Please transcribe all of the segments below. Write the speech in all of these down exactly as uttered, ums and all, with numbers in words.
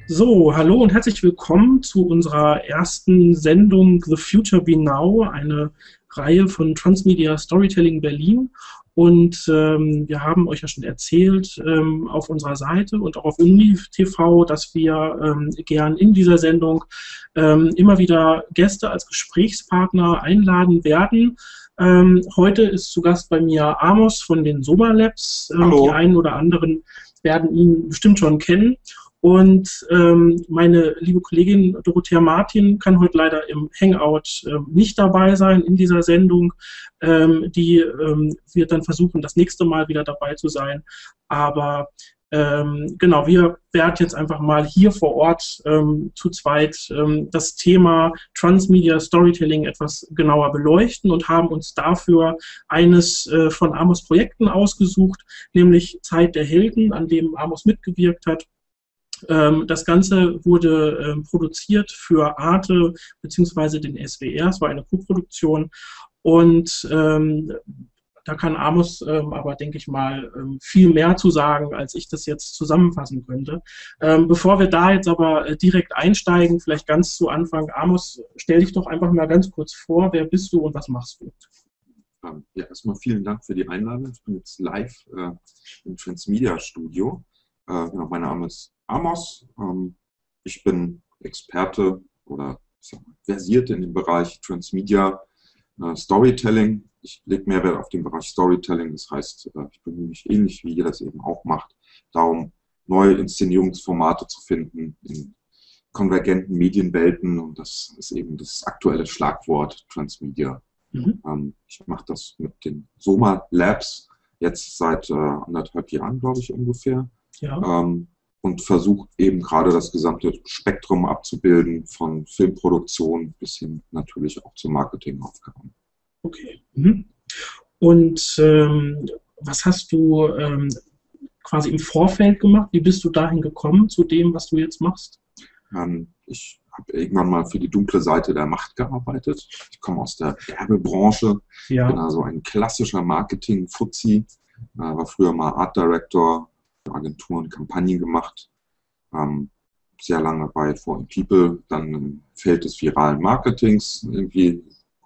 So, hallo und herzlich willkommen zu unserer ersten Sendung The Future Be Now, eine Reihe von Transmedia Storytelling Berlin. Und ähm, wir haben euch ja schon erzählt ähm, auf unserer Seite und auch auf Uni T V, dass wir ähm, gern in dieser Sendung ähm, immer wieder Gäste als Gesprächspartner einladen werden. Ähm, heute ist zu Gast bei mir Amos von den Soma Labs. Ähm, die einen oder anderen werden ihn bestimmt schon kennen. Und ähm, meine liebe Kollegin Dorothea Martin kann heute leider im Hangout ähm, nicht dabei sein in dieser Sendung. Ähm, die ähm, wird dann versuchen, das nächste Mal wieder dabei zu sein. Aber ähm, genau, wir werden jetzt einfach mal hier vor Ort ähm, zu zweit ähm, das Thema Transmedia Storytelling etwas genauer beleuchten und haben uns dafür eines äh, von Amos Projekten ausgesucht, nämlich Zeit der Helden, an dem Amos mitgewirkt hat. Das Ganze wurde ähm, produziert für Arte bzw. den S W R, es war eine Koproduktion und ähm, da kann Amos ähm, aber, denke ich mal, ähm, viel mehr zu sagen, als ich das jetzt zusammenfassen könnte. Ähm, bevor wir da jetzt aber äh, direkt einsteigen, vielleicht ganz zu Anfang, Amos, stell dich doch einfach mal ganz kurz vor, wer bist du und was machst du? Ja, erstmal vielen Dank für die Einladung. Ich bin jetzt live äh, im Transmedia Studio. Äh, genau, mein Name ist Amos. Ähm, ich bin Experte oder ich sag mal, versiert in dem Bereich Transmedia äh, Storytelling. Ich lege Mehrwert auf den Bereich Storytelling. Das heißt, äh, ich bemühe mich ähnlich, wie ihr das eben auch macht, darum, neue Inszenierungsformate zu finden in konvergenten Medienwelten. Und das ist eben das aktuelle Schlagwort Transmedia. Mhm. Ähm, ich mache das mit den Soma Labs jetzt seit äh, anderthalb Jahren, glaube ich, ungefähr. Ja. Ähm, und versucht eben gerade das gesamte Spektrum abzubilden, von Filmproduktion bis hin natürlich auch zu Marketingaufgaben. Okay. Mhm. Und ähm, was hast du ähm, quasi im Vorfeld gemacht? Wie bist du dahin gekommen zu dem, was du jetzt machst? Ähm, ich habe irgendwann mal für die dunkle Seite der Macht gearbeitet. Ich komme aus der Werbebranche, ja. Bin also ein klassischer Marketing-Fuzzi, äh, war früher mal Art Director, Agenturen, Kampagnen gemacht, ähm, sehr lange bei four in People, dann im Feld des viralen Marketings irgendwie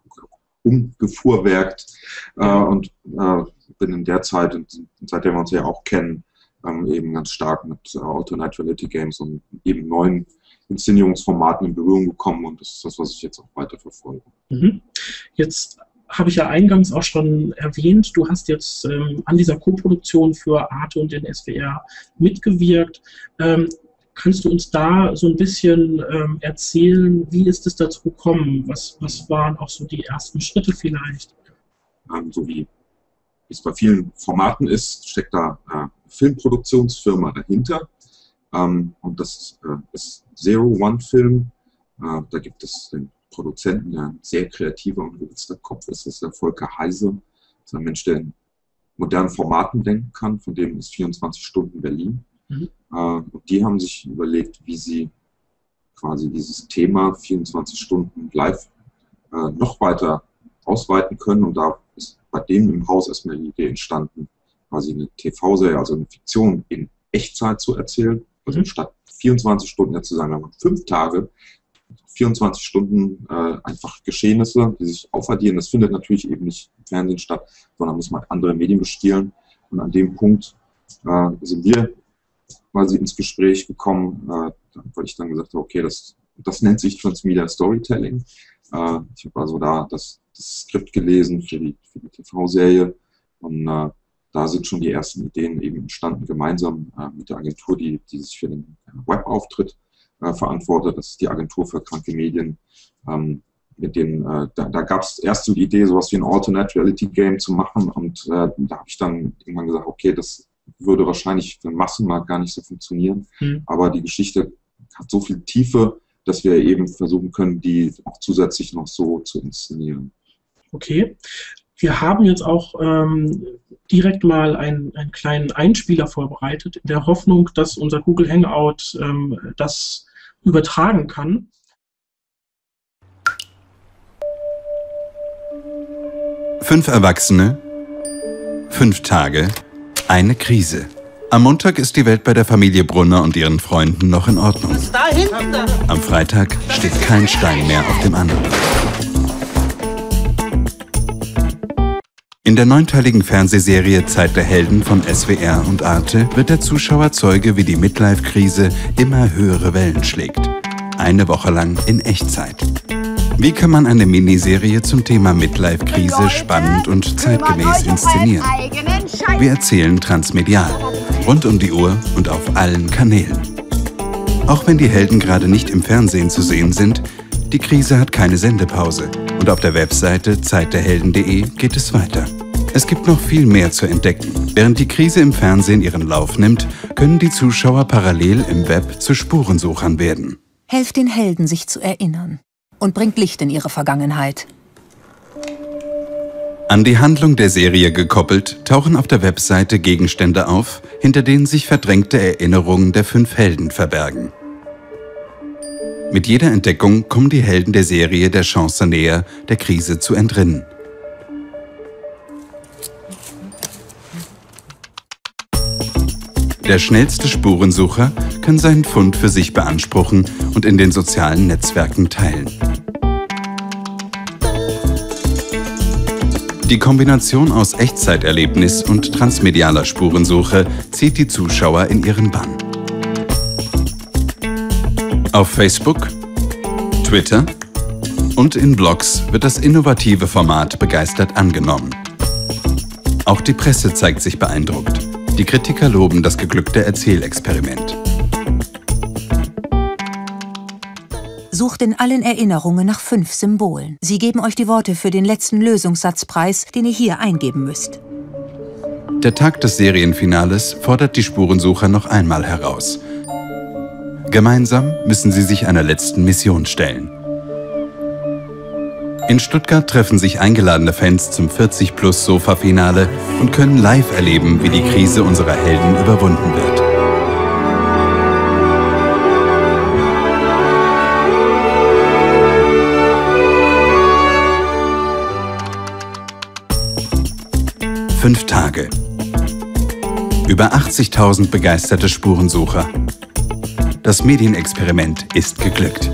umgefuhrwerkt äh, und äh, bin in der Zeit, seitdem wir uns ja auch kennen, ähm, eben ganz stark mit äh, Alternate Reality Games und eben neuen Inszenierungsformaten in Berührung gekommen und das ist das, was ich jetzt auch weiter verfolge. Mhm. Jetzt habe ich ja eingangs auch schon erwähnt, du hast jetzt ähm, an dieser Koproduktion für Arte und den S W R mitgewirkt. Ähm, kannst du uns da so ein bisschen ähm, erzählen, wie ist es dazu gekommen? Was, was waren auch so die ersten Schritte vielleicht? Ähm, so wie es bei vielen Formaten ist, steckt da eine Filmproduktionsfirma dahinter. Ähm, und das äh, ist Zero One Film. Äh, da gibt es den Produzenten, der ein sehr kreativer und gewitzter Kopf ist, das ist der Volker Heise. Das ist ein Mensch, der in modernen Formaten denken kann, von dem ist vierundzwanzig Stunden Berlin. Mhm. Äh, und die haben sich überlegt, wie sie quasi dieses Thema vierundzwanzig Stunden live äh, noch weiter ausweiten können. Und da ist bei dem im Haus erstmal die Idee entstanden, quasi eine T V-Serie, also eine Fiktion in Echtzeit zu erzählen. Also mhm. statt vierundzwanzig Stunden jetzt zu sagen, wir haben fünf Tage, vierundzwanzig Stunden äh, einfach Geschehnisse, die sich aufaddieren. Das findet natürlich eben nicht im Fernsehen statt, sondern muss man andere Medien bespielen. Und an dem Punkt äh, sind wir quasi ins Gespräch gekommen, äh, weil ich dann gesagt habe, okay, das, das nennt sich Transmedia Storytelling. Äh, ich habe also da das, das Skript gelesen für die, für die T V-Serie und äh, da sind schon die ersten Ideen eben entstanden, gemeinsam äh, mit der Agentur, die, die sich für den Webauftritt äh, verantwortet. Das ist die Agentur für kranke Medien. Ähm, mit denen, äh, da da gab es erst so die Idee, sowas wie ein Alternate Reality Game zu machen. Und äh, da habe ich dann irgendwann gesagt, okay, das würde wahrscheinlich für den Massenmarkt gar nicht so funktionieren. Mhm. Aber die Geschichte hat so viel Tiefe, dass wir eben versuchen können, die auch zusätzlich noch so zu inszenieren. Okay. Wir haben jetzt auch ähm, direkt mal einen, einen kleinen Einspieler vorbereitet, in der Hoffnung, dass unser Google Hangout ähm, das übertragen kann. Fünf Erwachsene, fünf Tage, eine Krise. Am Montag ist die Welt bei der Familie Brunner und ihren Freunden noch in Ordnung. Am Freitag steht kein Stein mehr auf dem anderen. In der neunteiligen Fernsehserie Zeit der Helden von S W R und Arte wird der Zuschauer Zeuge, wie die Midlife-Krise immer höhere Wellen schlägt. Eine Woche lang in Echtzeit. Wie kann man eine Miniserie zum Thema Midlife-Krise spannend und zeitgemäß inszenieren? Wir erzählen transmedial, rund um die Uhr und auf allen Kanälen. Auch wenn die Helden gerade nicht im Fernsehen zu sehen sind, die Krise hat keine Sendepause und auf der Webseite zeitderhelden punkt de geht es weiter. Es gibt noch viel mehr zu entdecken. Während die Krise im Fernsehen ihren Lauf nimmt, können die Zuschauer parallel im Web zu Spurensuchern werden. Helft den Helden, sich zu erinnern. Und bringt Licht in ihre Vergangenheit. An die Handlung der Serie gekoppelt, tauchen auf der Webseite Gegenstände auf, hinter denen sich verdrängte Erinnerungen der fünf Helden verbergen. Mit jeder Entdeckung kommen die Helden der Serie der Chance näher, der Krise zu entrinnen. Der schnellste Spurensucher kann seinen Fund für sich beanspruchen und in den sozialen Netzwerken teilen. Die Kombination aus Echtzeiterlebnis und transmedialer Spurensuche zieht die Zuschauer in ihren Bann. Auf Facebook, Twitter und in Blogs wird das innovative Format begeistert angenommen. Auch die Presse zeigt sich beeindruckt. Die Kritiker loben das geglückte Erzählexperiment. Sucht in allen Erinnerungen nach fünf Symbolen. Sie geben euch die Worte für den letzten Lösungssatzpreis, den ihr hier eingeben müsst. Der Tag des Serienfinales fordert die Spurensucher noch einmal heraus. Gemeinsam müssen sie sich einer letzten Mission stellen. In Stuttgart treffen sich eingeladene Fans zum vierzig plus Sofa-Finale und können live erleben, wie die Krise unserer Helden überwunden wird. Fünf Tage. Über achtzigtausend begeisterte Spurensucher. Das Medienexperiment ist geglückt.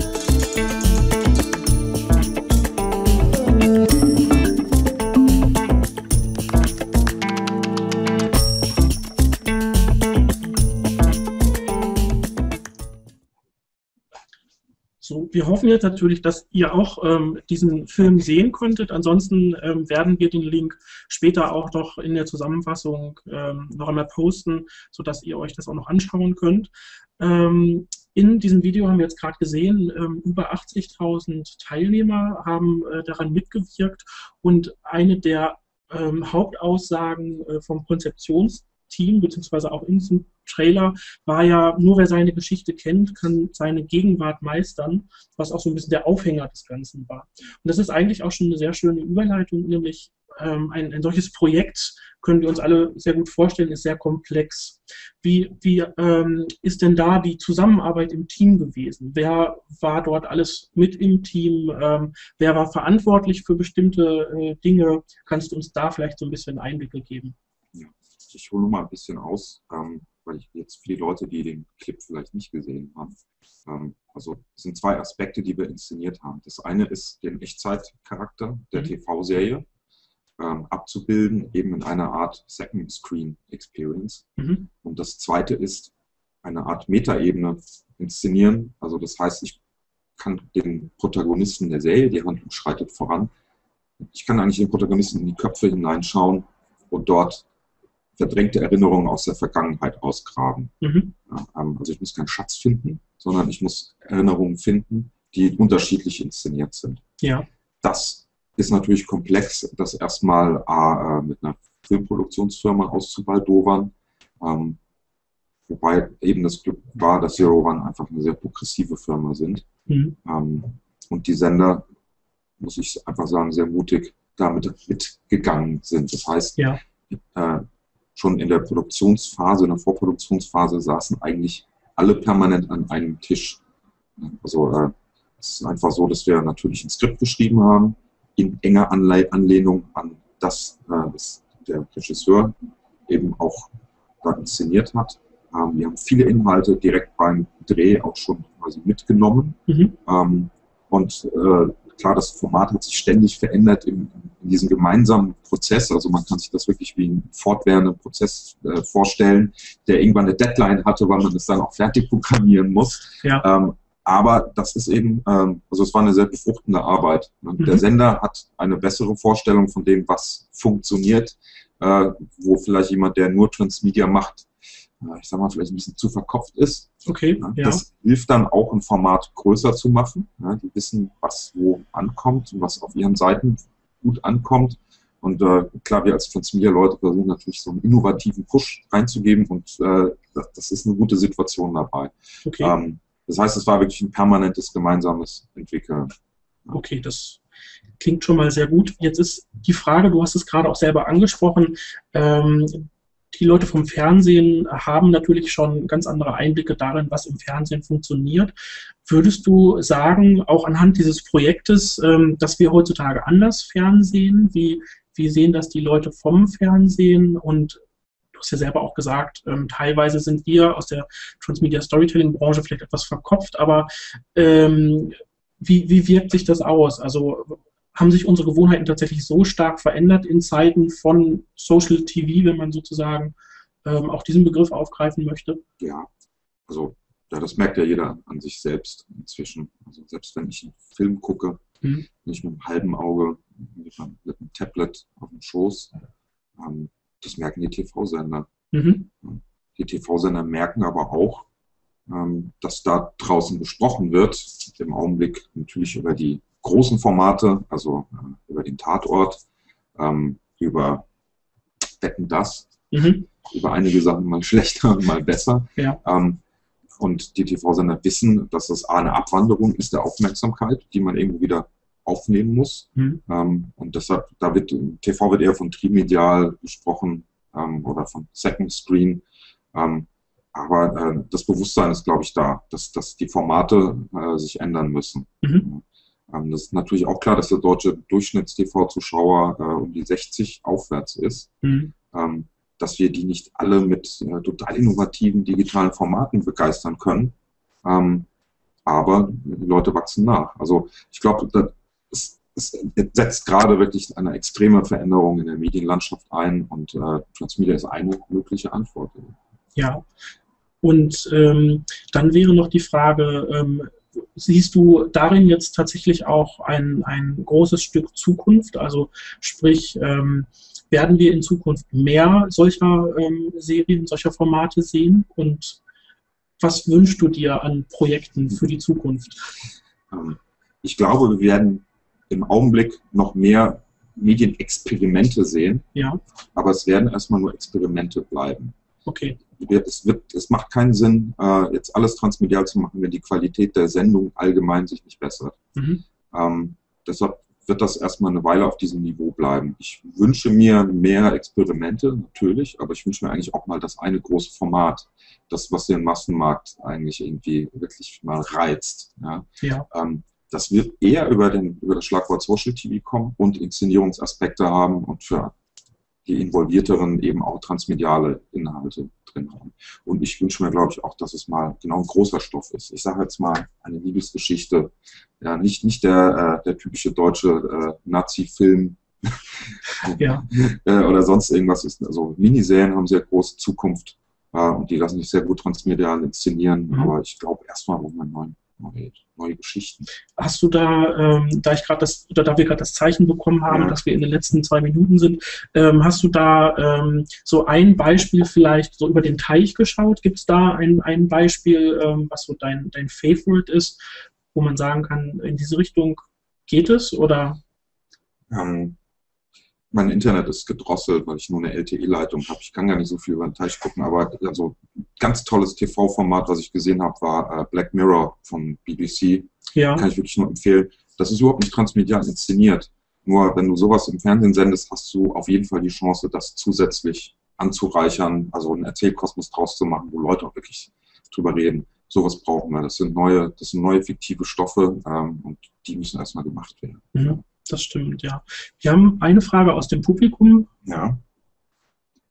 So, wir hoffen jetzt natürlich, dass ihr auch ähm, diesen Film sehen konntet. Ansonsten ähm, werden wir den Link später auch noch in der Zusammenfassung ähm, noch einmal posten, sodass ihr euch das auch noch anschauen könnt. Ähm, in diesem Video haben wir jetzt gerade gesehen, ähm, über achtzigtausend Teilnehmer haben äh, daran mitgewirkt und eine der ähm, Hauptaussagen äh, vom Konzeptionsteam, beziehungsweise auch in diesem Trailer, war ja, nur wer seine Geschichte kennt, kann seine Gegenwart meistern, was auch so ein bisschen der Aufhänger des Ganzen war. Und das ist eigentlich auch schon eine sehr schöne Überleitung, nämlich ähm, ein, ein solches Projekt, können wir uns alle sehr gut vorstellen, ist sehr komplex. Wie, wie ähm, ist denn da die Zusammenarbeit im Team gewesen? Wer war dort alles mit im Team? Ähm, wer war verantwortlich für bestimmte äh, Dinge? Kannst du uns da vielleicht so ein bisschen Einblicke geben? Ja, ich hole mal ein bisschen aus. Ähm weil ich jetzt viele Leute, die den Clip vielleicht nicht gesehen haben. Ähm, also es sind zwei Aspekte, die wir inszeniert haben. Das eine ist den Echtzeitcharakter der mhm. T V-Serie ähm, abzubilden, eben in einer Art Second Screen Experience. Mhm. Und das zweite ist eine Art Metaebene inszenieren. Also das heißt, ich kann den Protagonisten der Serie, die Handlung schreitet voran, ich kann eigentlich den Protagonisten in die Köpfe hineinschauen und dort verdrängte Erinnerungen aus der Vergangenheit ausgraben. Mhm. Ja, also ich muss keinen Schatz finden, sondern ich muss Erinnerungen finden, die unterschiedlich inszeniert sind. Ja. Das ist natürlich komplex, das erstmal äh, mit einer Filmproduktionsfirma auszubaldowern, ähm, wobei eben das Glück war, dass Zero One einfach eine sehr progressive Firma sind. Mhm. Ähm, und die Sender, muss ich einfach sagen, sehr mutig damit mitgegangen sind. Das heißt, ja. äh, schon in der Produktionsphase, in der Vorproduktionsphase saßen eigentlich alle permanent an einem Tisch. Also äh, es ist einfach so, dass wir natürlich ein Skript geschrieben haben, in enger Anle Anlehnung an das, äh, das der Regisseur eben auch da inszeniert hat. Ähm, wir haben viele Inhalte direkt beim Dreh auch schon quasi mitgenommen. Mhm. Ähm, und äh, klar, das Format hat sich ständig verändert in, in diesem gemeinsamen Prozess. Also man kann sich das wirklich wie einen fortwährenden Prozess äh, vorstellen, der irgendwann eine Deadline hatte, weil man es dann auch fertig programmieren muss. Ja. Ähm, aber das ist eben, ähm, also es war eine sehr befruchtende Arbeit. Und mhm. der Sender hat eine bessere Vorstellung von dem, was funktioniert, äh, wo vielleicht jemand, der nur Transmedia macht, ich sag mal, vielleicht ein bisschen zu verkopft ist. Okay, ja, das ja. hilft dann auch, ein Format größer zu machen. Ja, die wissen, was wo ankommt und was auf ihren Seiten gut ankommt. Und äh, klar, wir als Transmedia-Leute versuchen natürlich so einen innovativen Push reinzugeben und äh, das, das ist eine gute Situation dabei. Okay. Ähm, das heißt, es war wirklich ein permanentes gemeinsames Entwickeln. Ja. Okay, das klingt schon mal sehr gut. Jetzt ist die Frage, du hast es gerade auch selber angesprochen, ähm, die Leute vom Fernsehen haben natürlich schon ganz andere Einblicke darin, was im Fernsehen funktioniert. Würdest du sagen, auch anhand dieses Projektes, dass wir heutzutage anders Fernsehen? Wie, wie sehen das die Leute vom Fernsehen? Und du hast ja selber auch gesagt, teilweise sind wir aus der Transmedia Storytelling-Branche vielleicht etwas verkopft, aber ähm, wie, wie wirkt sich das aus? Also haben sich unsere Gewohnheiten tatsächlich so stark verändert in Zeiten von Social T V, wenn man sozusagen ähm, auch diesen Begriff aufgreifen möchte? Ja, also ja, das merkt ja jeder an sich selbst inzwischen. Also selbst wenn ich einen Film gucke, mhm. nicht mit einem halben Auge, mit einem, mit einem Tablet auf dem Schoß, ähm, das merken die T V-Sender. Mhm. Die T V-Sender merken aber auch, ähm, dass da draußen gesprochen wird, im Augenblick natürlich über die großen Formate, also äh, über den Tatort, ähm, über Wetten, das, mhm. über einige Sachen mal schlechter und mal besser. Ja. Ähm, und die T V-Sender wissen, dass das eine Abwanderung ist der Aufmerksamkeit, die man irgendwo wieder aufnehmen muss. Mhm. Ähm, und deshalb, da wird, T V wird eher von trimedial gesprochen ähm, oder von Second Screen. Ähm, aber äh, das Bewusstsein ist, glaube ich, da, dass, dass die Formate äh, sich ändern müssen. Mhm. Ähm, das ist natürlich auch klar, dass der deutsche Durchschnitts-T V-Zuschauer äh, um die sechzig aufwärts ist. Mhm. Ähm, dass wir die nicht alle mit äh, total innovativen digitalen Formaten begeistern können. Ähm, aber die Leute wachsen nach. Also ich glaube, es, es setzt gerade wirklich eine extreme Veränderung in der Medienlandschaft ein und äh, Transmedia ist eine mögliche Antwort. Ja, und ähm, dann wäre noch die Frage, ähm, siehst du darin jetzt tatsächlich auch ein, ein großes Stück Zukunft? Also sprich, ähm, werden wir in Zukunft mehr solcher ähm, Serien, solcher Formate sehen? Und was wünschst du dir an Projekten für die Zukunft? Ich glaube, wir werden im Augenblick noch mehr Medienexperimente sehen, ja. aber es werden erstmal nur Experimente bleiben. Okay. Es, wird, es macht keinen Sinn, jetzt alles transmedial zu machen, wenn die Qualität der Sendung allgemein sich nicht bessert. Mhm. Ähm, deshalb wird das erstmal eine Weile auf diesem Niveau bleiben. Ich wünsche mir mehr Experimente, natürlich, aber ich wünsche mir eigentlich auch mal das eine große Format, das, was den Massenmarkt eigentlich irgendwie wirklich mal reizt. Ja? Ja. Ähm, das wird eher über, den, über das Schlagwort Social T V kommen und Inszenierungsaspekte haben und für die Involvierteren eben auch transmediale Inhalte drin haben. Und ich wünsche mir, glaube ich, auch, dass es mal genau ein großer Stoff ist. Ich sage jetzt mal eine Liebesgeschichte, ja, nicht, nicht der, äh, der typische deutsche äh, Nazi-Film ja. äh, oder sonst irgendwas. Ist, also Miniserien haben sehr große Zukunft äh, und die lassen sich sehr gut transmedial inszenieren. Mhm. Aber ich glaube, erstmal braucht man neuen Neue, neue Geschichten. Hast du da, ähm, da ich gerade das, oder da wir gerade das Zeichen bekommen haben, ja. dass wir in den letzten zwei Minuten sind, ähm, hast du da ähm, so ein Beispiel vielleicht so über den Teich geschaut? Gibt es da ein, ein Beispiel, ähm, was so dein, dein Favorite ist, wo man sagen kann, in diese Richtung geht es? Oder? Ähm, mein Internet ist gedrosselt, weil ich nur eine L T E-Leitung habe. Ich kann gar nicht so viel über den Teich gucken, aber also ganz tolles T V-Format, was ich gesehen habe, war äh, Black Mirror von B B C. Ja. Kann ich wirklich nur empfehlen. Das ist überhaupt nicht transmedial inszeniert. Nur wenn du sowas im Fernsehen sendest, hast du auf jeden Fall die Chance, das zusätzlich anzureichern, also einen Erzählkosmos draus zu machen, wo Leute auch wirklich drüber reden. Sowas brauchen wir. Das sind neue, das sind neue fiktive Stoffe ähm, und die müssen erstmal gemacht werden. Mhm. Das stimmt, ja. Wir haben eine Frage aus dem Publikum. Ja.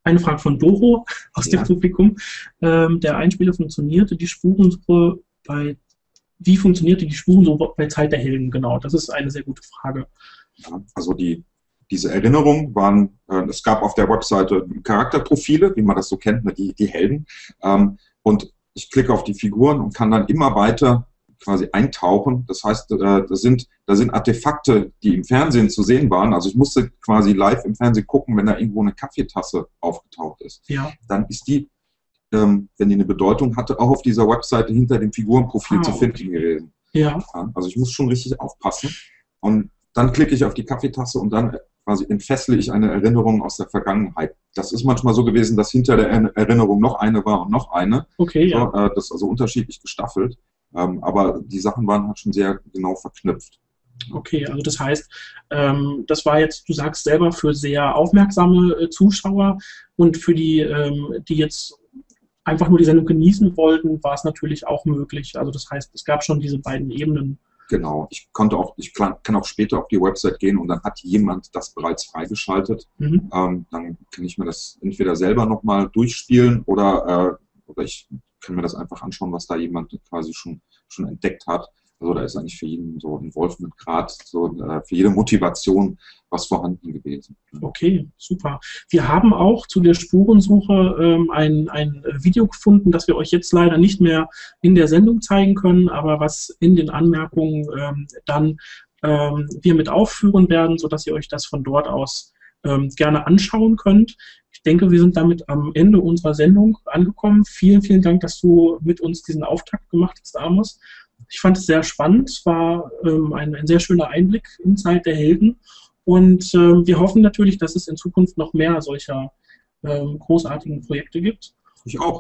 eine Frage von Doro aus Ja. dem Publikum. Ähm, der Einspieler funktionierte die Spurensuche bei, wie funktionierte die Spurensuche bei Zeit der Helden? Genau, das ist eine sehr gute Frage. Ja, also die, diese Erinnerungen waren, äh, es gab auf der Webseite Charakterprofile, wie man das so kennt, ne, die, die Helden. Ähm, und ich klicke auf die Figuren und kann dann immer weiter quasi eintauchen. Das heißt, äh, das sind, da sind Artefakte, die im Fernsehen zu sehen waren. Also ich musste quasi live im Fernsehen gucken, wenn da irgendwo eine Kaffeetasse aufgetaucht ist. Ja. Dann ist die, ähm, wenn die eine Bedeutung hatte, auch auf dieser Webseite hinter dem Figurenprofil Ah, zu okay. finden gewesen. Ja. Ja, also ich muss schon richtig aufpassen. Und dann klicke ich auf die Kaffeetasse und dann quasi entfessle ich eine Erinnerung aus der Vergangenheit. Das ist manchmal so gewesen, dass hinter der Erinnerung noch eine war und noch eine. Okay, So, ja. äh, das ist also unterschiedlich gestaffelt. Ähm, aber die Sachen waren halt schon sehr genau verknüpft. Okay, also das heißt, ähm, das war jetzt, du sagst selber, für sehr aufmerksame äh, Zuschauer und für die, ähm, die jetzt einfach nur die Sendung genießen wollten, war es natürlich auch möglich. Also das heißt, es gab schon diese beiden Ebenen. Genau, ich konnte auch, ich kann, kann auch später auf die Website gehen und dann hat jemand das bereits freigeschaltet. Mhm. Ähm, dann kann ich mir das entweder selber nochmal durchspielen oder, äh, oder ich kann mir das einfach anschauen, was da jemand quasi schon, schon entdeckt hat. Also da ist eigentlich für jeden so Involvement-Grad, so, äh, für jede Motivation was vorhanden gewesen. Okay, super. Wir haben auch zu der Spurensuche ähm, ein, ein Video gefunden, das wir euch jetzt leider nicht mehr in der Sendung zeigen können, aber was in den Anmerkungen ähm, dann ähm, wir mit aufführen werden, sodass ihr euch das von dort aus ähm, gerne anschauen könnt. Ich denke, wir sind damit am Ende unserer Sendung angekommen. Vielen, vielen Dank, dass du mit uns diesen Auftakt gemacht hast, Amos. Ich fand es sehr spannend. Es war ähm, ein, ein sehr schöner Einblick in Zeit der Helden. Und ähm, wir hoffen natürlich, dass es in Zukunft noch mehr solcher ähm, großartigen Projekte gibt. Ich auch.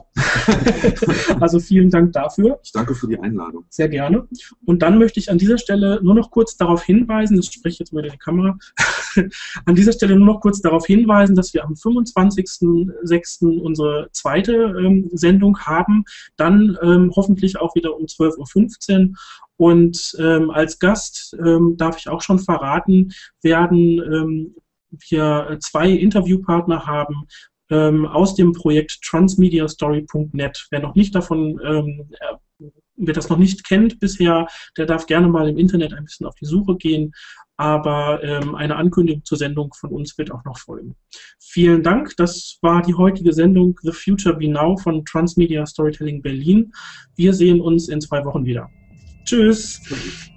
Also vielen Dank dafür. Ich danke für die Einladung. Sehr gerne. Und dann möchte ich an dieser Stelle nur noch kurz darauf hinweisen, das spricht jetzt wieder die Kamera, an dieser Stelle nur noch kurz darauf hinweisen, dass wir am fünfundzwanzigsten sechsten unsere zweite ähm, Sendung haben, dann ähm, hoffentlich auch wieder um zwölf Uhr fünfzehn. Und ähm, als Gast, ähm, darf ich auch schon verraten, werden ähm, wir zwei Interviewpartner haben, ähm, aus dem Projekt transmediastory punkt net. Wer noch nicht davon, ähm, wer das noch nicht kennt bisher, der darf gerne mal im Internet ein bisschen auf die Suche gehen. Aber ähm, eine Ankündigung zur Sendung von uns wird auch noch folgen. Vielen Dank. Das war die heutige Sendung The Future Be Now von Transmedia Storytelling Berlin. Wir sehen uns in zwei Wochen wieder. Tschüss.